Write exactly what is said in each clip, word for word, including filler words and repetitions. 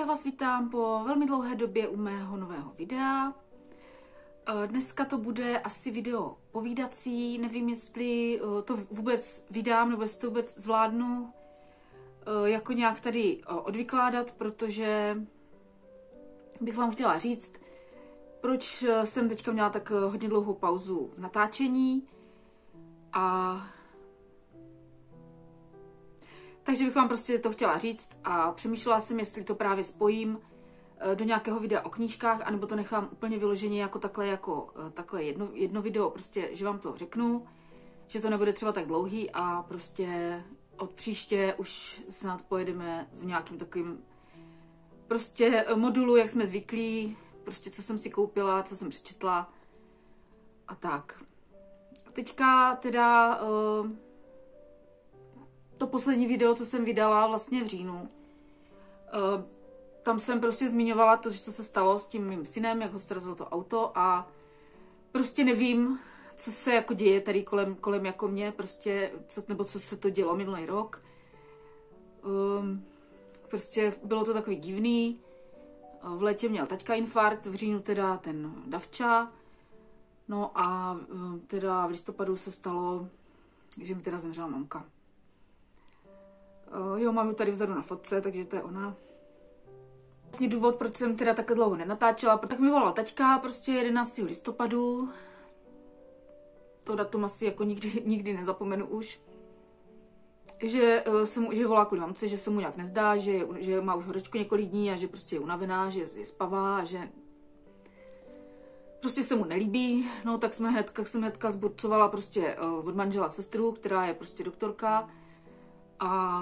vás vítám po velmi dlouhé době u mého nového videa. Dneska to bude asi video povídací, nevím, jestli to vůbec vydám, nebo jestli to vůbec zvládnu jako nějak tady odvykládat, protože bych vám chtěla říct, proč jsem teďka měla tak hodně dlouhou pauzu v natáčení. A takže bych vám prostě to chtěla říct a přemýšlela jsem, jestli to právě spojím do nějakého videa o knížkách, anebo to nechám úplně vyloženě jako takhle, jako takhle jedno, jedno video, prostě, že vám to řeknu, že to nebude třeba tak dlouhý a prostě od příště už snad pojedeme v nějakým takovým prostě modulu, jak jsme zvyklí, prostě co jsem si koupila, co jsem přečetla a tak. Teďka teda uh, to poslední video, co jsem vydala vlastně v říjnu, uh, tam jsem prostě zmiňovala to, co se stalo s tím mým synem, jak ho srazilo to auto a prostě nevím, co se jako děje tady kolem, kolem jako mě, prostě, co, nebo co se to dělo minulý rok. Um, prostě bylo to takový divný. V létě měl taťka infarkt, v říjnu teda ten Davča. No a teda v listopadu se stalo, že mi teda zemřela mamka. Uh, jo, mám ji tady vzadu na fotce, takže to je ona. Vlastně důvod, proč jsem teda takhle dlouho nenatáčela, tak mi volal taťka prostě jedenáctého listopadu. To datum asi jako nikdy, nikdy nezapomenu už. Že, uh, se mu, že volá kvůli mamce, že se mu nějak nezdá, že, že má už horečku několik dní a že prostě je unavená, že je spavá a že prostě se mu nelíbí. No tak jsme hnedka, jsem hnedka zburcovala prostě uh, od manžela sestru, která je prostě doktorka a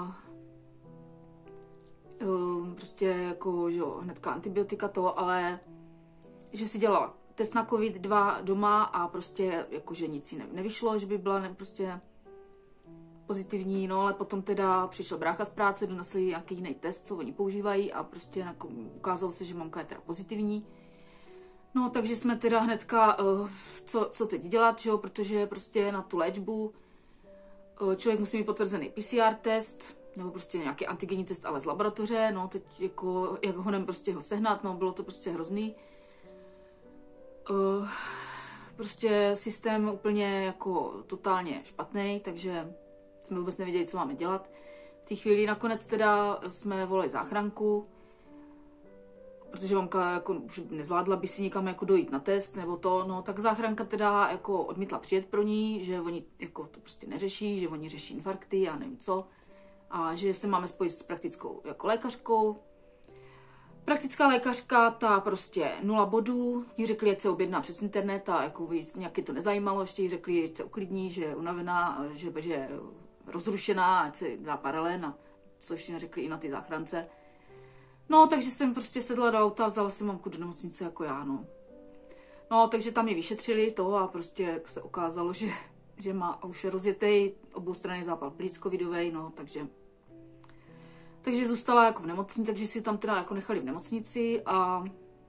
uh, prostě jako, že jo, hnedka antibiotika to, ale že si dělala test na covid dva doma a prostě jakože nic jí nevyšlo, že by byla ne, prostě pozitivní, no ale potom teda přišel brácha z práce, donesli nějaký jiný test, co oni používají a prostě ukázalo se, že mamka je teda pozitivní. No takže jsme teda hnedka, uh, co, co teď dělat, čo? Protože prostě na tu léčbu uh, člověk musí mít potvrzený P C R test, nebo prostě nějaký antigenní test, ale z laboratoře, no teď jako, jak honem prostě ho sehnat, no bylo to prostě hrozný. Uh, prostě systém úplně jako totálně špatný, takže jsme vůbec nevěděli, co máme dělat. V té chvíli nakonec teda jsme volali záchranku, protože mamka jako už nezvládla by si nikam jako dojít na test nebo to, no tak záchranka teda jako odmítla přijet pro ní, že oni jako to prostě neřeší, že oni řeší infarkty a nevím co a že se máme spojit s praktickou jako lékařkou. Praktická lékařka, ta prostě nula bodů, jí řekli, ať se objedná přes internet a jako víc nějaký to nezajímalo, ještě jí řekli, že se uklidní, že je unavená, že, že je rozrušená, ať se dá paralén, a což řekli i na ty záchrance. No, takže jsem prostě sedla do auta, vzala jsem mamku do nemocnice jako já, no. No, takže tam ji vyšetřili to a prostě se ukázalo, že, že má už rozjetej oboustranný zápal plic covidovej, no, takže takže zůstala jako v nemocnici, takže si tam teda jako nechali v nemocnici a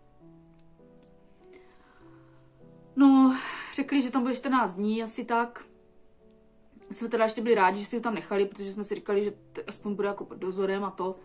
no, řekli, že tam bude čtrnáct dní, asi tak. My jsme teda ještě byli rádi, že si ho tam nechali, protože jsme si říkali, že aspoň bude jako pod dozorem a to.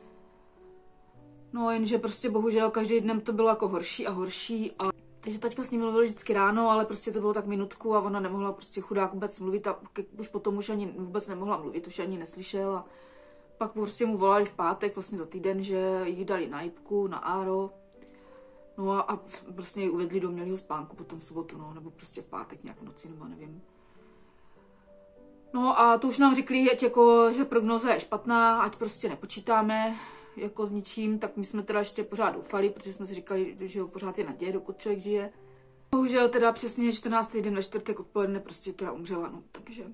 No, jenže prostě bohužel každý den to bylo jako horší a horší a takže taťka s ním mluvil vždycky ráno, ale prostě to bylo tak minutku a ona nemohla prostě chudák vůbec mluvit a už potom už ani vůbec nemohla mluvit, už ani neslyšel a pak prostě mu volali v pátek, vlastně za týden, že jí dali na jipku, na áro. No a, a prostě ji uvedli do mělýho spánku potom v sobotu, no, nebo prostě v pátek nějak v noci, nebo nevím. No a to už nám řekli, ať jako, že prognóza je špatná, ať prostě nepočítáme jako s ničím, tak my jsme teda ještě pořád doufali, protože jsme si říkali, že pořád je naděje, dokud člověk žije. Bohužel teda přesně čtrnáctý den ve čtvrtek odpoledne prostě teda umřela, no, takže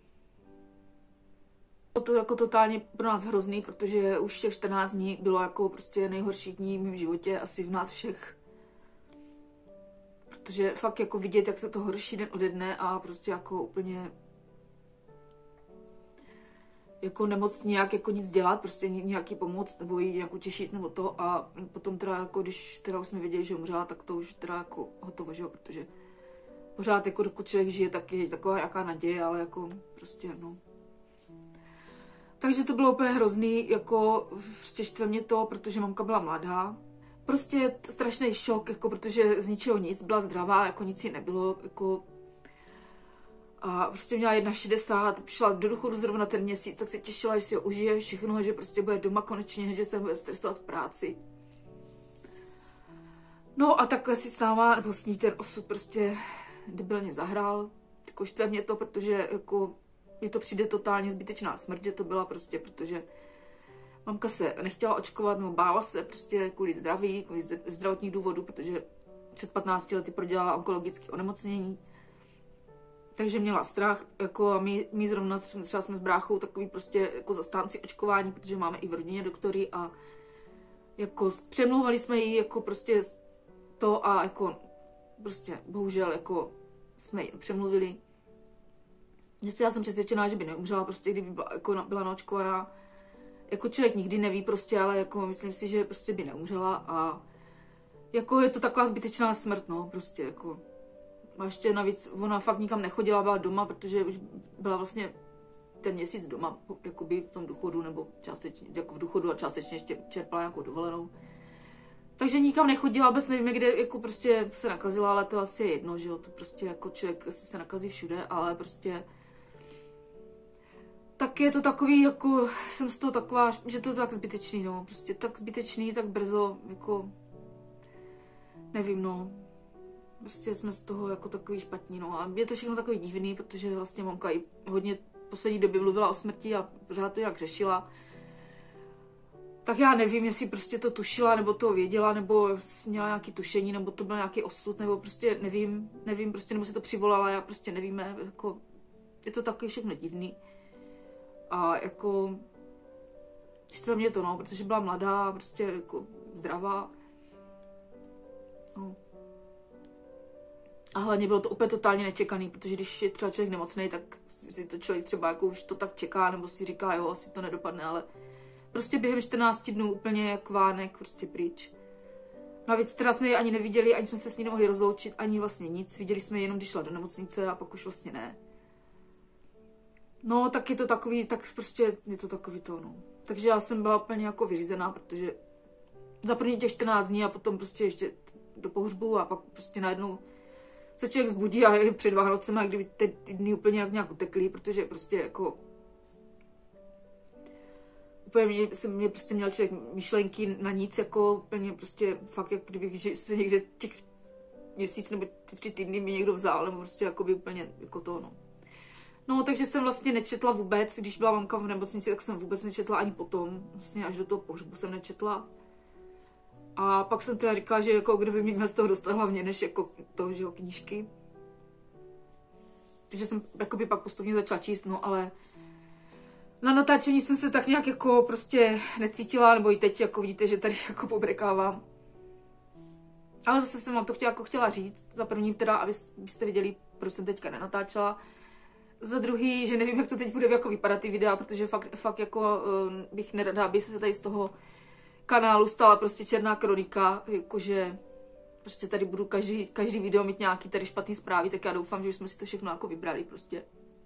bylo to jako totálně pro nás hrozný, protože už těch čtrnáct dní bylo jako prostě nejhorší dní v mém životě, asi v nás všech. Protože fakt jako vidět, jak se to horší den ode dne a prostě jako úplně jako nemoc nějak jako nic dělat, prostě nějaký pomoc nebo jí nějak utěšit nebo to a potom teda jako když teda už jsme věděli, že umřela, tak to už teda jako hotovo, že jo, protože pořád jako dokud člověk žije, tak je taková jaká naděje, ale jako prostě no. Takže to bylo úplně hrozný, jako prostě štve mě to, protože mamka byla mladá. Prostě strašný šok, jako protože z ničeho nic, byla zdravá, jako nic jí nebylo, jako a prostě měla jedna šedesát, šla do důchodu zrovna ten měsíc, tak se těšila, že si ho užije všechno, že prostě bude doma konečně, že se bude stresovat v práci. No a takhle si s náma, nebo s ní ten osud prostě debilně zahrál. Jako štve mě to, protože jako mně to přijde totálně zbytečná smrt, že to byla prostě, protože mamka se nechtěla očkovat, nebo bála se prostě kvůli zdraví, kvůli zdravotních důvodů, protože před patnácti lety prodělala onkologické onemocnění. Takže měla strach, jako a my, my zrovna třeba jsme s bráchou takový prostě jako zastánci očkování, protože máme i v rodině doktory a jako přemlouvali jsme jí jako prostě to a jako prostě bohužel jako jsme ji přemluvili. Jestli já jsem přesvědčená, že by neumřela, prostě kdyby byla, jako byla naočkovaná. Jako člověk nikdy neví prostě, ale jako myslím si, že prostě by neumřela a jako je to taková zbytečná smrt, no, prostě jako. A ještě navíc ona fakt nikam nechodila, byla doma, protože už byla vlastně ten měsíc doma, jakoby v tom důchodu, nebo částečně, jako v důchodu a částečně ještě čerpala nějakou dovolenou. Takže nikam nechodila, vůbec nevíme, kde jako prostě se nakazila, ale to asi je jedno, že jo, to prostě jako člověk asi se nakazí všude, ale prostě tak je to takový, jako jsem z toho taková, že to je tak zbytečný, no, prostě tak zbytečný, tak brzo, jako nevím, no. Prostě jsme z toho jako takový špatní, no a je to všechno takový divný, protože vlastně mamka i hodně v poslední době mluvila o smrti a pořád to jak řešila. Tak já nevím, jestli prostě to tušila, nebo to věděla, nebo měla nějaký tušení, nebo to byl nějaký osud, nebo prostě nevím, nevím, prostě nebo si to přivolala, já prostě nevíme, jako je to takový všechno divný. A jako štve mě to, no, protože byla mladá, prostě jako zdravá. No. A hlavně bylo to úplně totálně nečekaný, protože když je třeba člověk nemocný, tak si to člověk třeba jako už to tak čeká, nebo si říká, jo, asi to nedopadne, ale prostě během čtrnácti dnů úplně jak vánek, prostě pryč. Navíc teda jsme ji ani neviděli, ani jsme se s ní nemohli rozloučit, ani vlastně nic. Viděli jsme ji jenom, když šla do nemocnice a pak už vlastně ne. No, tak je to takový, tak prostě je to takový to, no. Takže já jsem byla úplně jako vyřízená, protože za první těch čtrnáct dní a potom prostě ještě do pohřbu a pak prostě najednou se člověk zbudí a je před Vánocem, a kdyby ty, ty dny úplně jak nějak uteklý, protože prostě jako úplně mě, jsem, mě prostě měl člověk myšlenky na nic, jako úplně prostě fakt, jak kdyby že se někde těch měsíc nebo ty tři týdny mi někdo vzal, nebo prostě jako by úplně jako to, no. No, takže jsem vlastně nečetla vůbec, když byla mamka v nemocnici, tak jsem vůbec nečetla ani potom, vlastně až do toho pohřbu jsem nečetla. A pak jsem teda říkala, že jako kdo by mě z toho dostal hlavně, než jako to, že jo, knížky. Takže jsem jakoby pak postupně začala číst, no ale na natáčení jsem se tak nějak jako prostě necítila, nebo i teď jako vidíte, že tady jako pobrekávám. Ale zase jsem vám to chtěla, jako chtěla říct, za první teda, abyste viděli, proč jsem teďka nenatáčela. Za druhý, že nevím, jak to teď bude jako vypadat ty videa, protože fakt, fakt jako uh, bych nerada, aby se tady z toho kanálu stala prostě černá kronika, jakože prostě tady budu každý, každý video mít nějaký tady špatný zprávy, tak já doufám, že už jsme si to všechno jako vybrali prostě.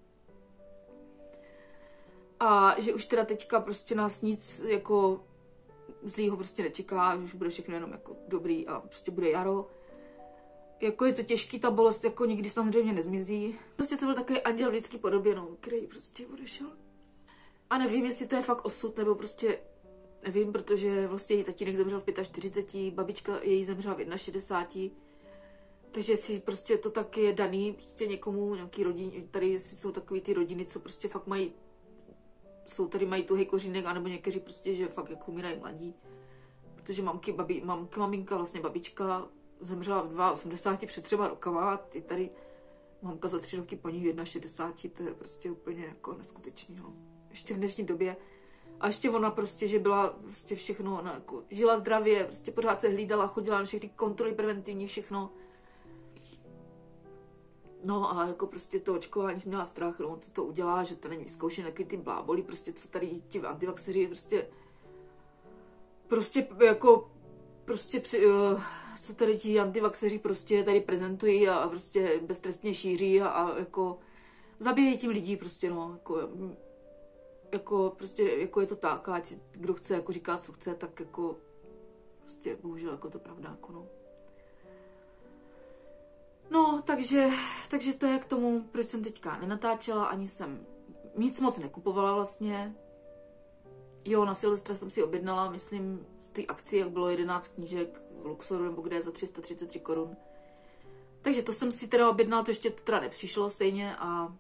A že už teda teďka prostě nás nic jako zlýho prostě nečeká, že už bude všechno jenom jako dobrý a prostě bude jaro. Jako je to těžký, ta bolest jako nikdy samozřejmě nezmizí. Prostě to byl takový anděl v lidský podobě, no, který prostě odešel. A nevím, jestli to je fakt osud, nebo prostě nevím, protože vlastně její tatínek zemřel v čtyřiceti pěti, babička její zemřela v šedesáti jedné. Takže si prostě to tak je daný prostě někomu, nějaký rodin, tady si jsou takový ty rodiny, co prostě fakt mají, jsou tady mají tuhý kořínek, anebo někteří prostě, že fakt jako umírají mladí. Protože mamky, babi, mamky, maminka, vlastně babička zemřela v osmdesáti dvou před třema rokama, ty tady mamka za tři roky po ní v šedesáti jedné, to je prostě úplně jako neskutečný, no. Ještě v dnešní době. A ještě ona prostě, že byla prostě všechno, ona jako žila zdravě, prostě pořád se hlídala, chodila na všechny kontroly preventivní, všechno. No a jako prostě to očkování jsem měla strach, no, co to udělá, že to není vyzkoušené, takový ty bláboli, prostě co tady ti antivaxeři, prostě prostě jako prostě při, uh, co tady ti antivaxeři prostě tady prezentují a, a prostě beztrestně šíří a, a jako zabíjejí tím lidí prostě, no, jako jako prostě, jako je to tak, ať si kdo chce jako říkat, co chce, tak jako prostě bohužel jako to pravda, jako no. No, takže, takže to je k tomu, proč jsem teďka nenatáčela, ani jsem nic moc nekupovala vlastně. Jo, na Silvestra jsem si objednala, myslím, v té akci, jak bylo jedenáct knížek v Luxoru, nebo kde je za tři sta třicet tři korun. Takže to jsem si teda objednala, to ještě teda nepřišlo stejně a...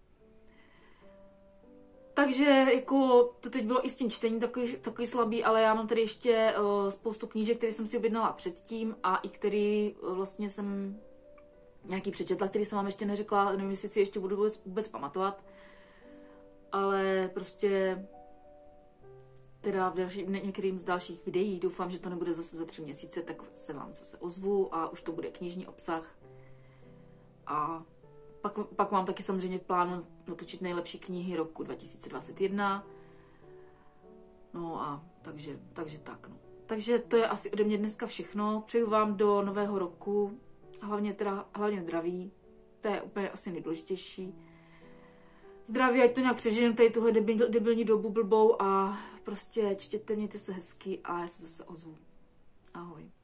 Takže jako to teď bylo i s tím čtením takový, takový slabý, ale já mám tady ještě uh, spoustu knížek, které jsem si objednala předtím a i který uh, vlastně jsem nějaký přečetla, který jsem vám ještě neřekla, nevím, jestli si ještě budu vůbec, vůbec pamatovat, ale prostě teda v další, některým z dalších videí, doufám, že to nebude zase za tři měsíce, tak se vám zase ozvu a už to bude knižní obsah. A pak, pak mám taky samozřejmě v plánu natočit nejlepší knihy roku dva tisíce dvacet jedna. No a takže, takže tak, no. Takže to je asi ode mě dneska všechno. Přeju vám do nového roku, hlavně teda, hlavně zdraví, to je úplně asi nejdůležitější. Zdraví, ať to nějak přežijeme tady tuhle debil, debilní dobu blbou a prostě čtěte, mějte se hezky a já se zase ozvu. Ahoj.